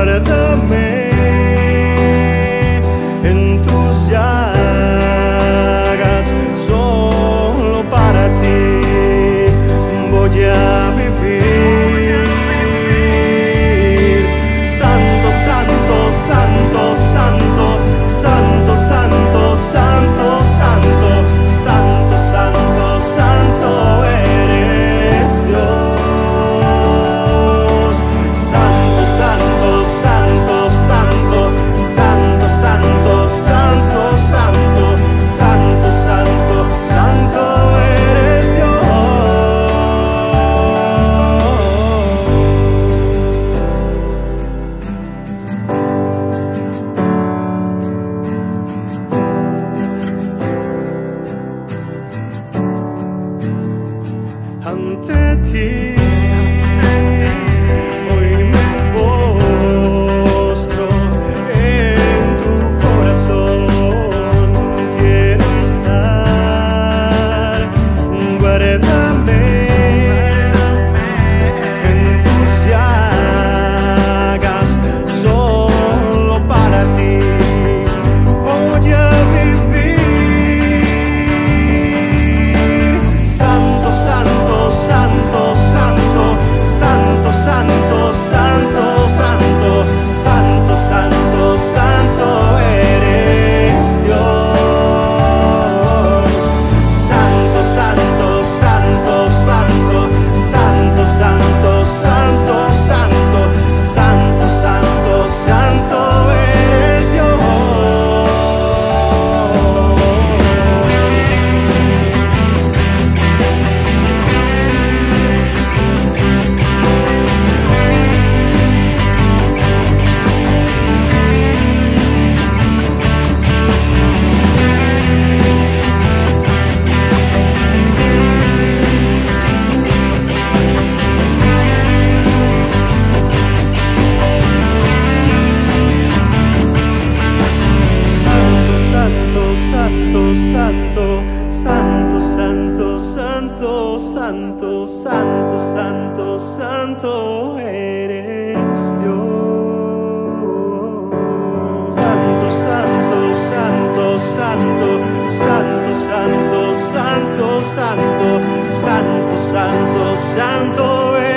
guárdame en tus llagas, solo para ti voy a vivir. Santo, santo, santo, santo, santo, santo, santo, santo, santo, santo, santo eres Dios. Santo, santo, santo, santo, santo, santo, santo, santo, santo, santo, santo eres Dios. Ante ti hoy me postro, en tu corazón quiero estar. Guárdame en tus llagas, solo para ti voy a vivir. Santo, santo, santo, santo, santo, santo, santo, santo, santo, santo, santo eres Dios. Santo, santo, santo, santo, santo, santo, santo, santo, santo, santo, santo eres Dios. Santo, santo, santo, santo, santo, santo, santo eres Dios. Santo, santo, santo, santo, santo, santo, santo, santo, santo, santo, santo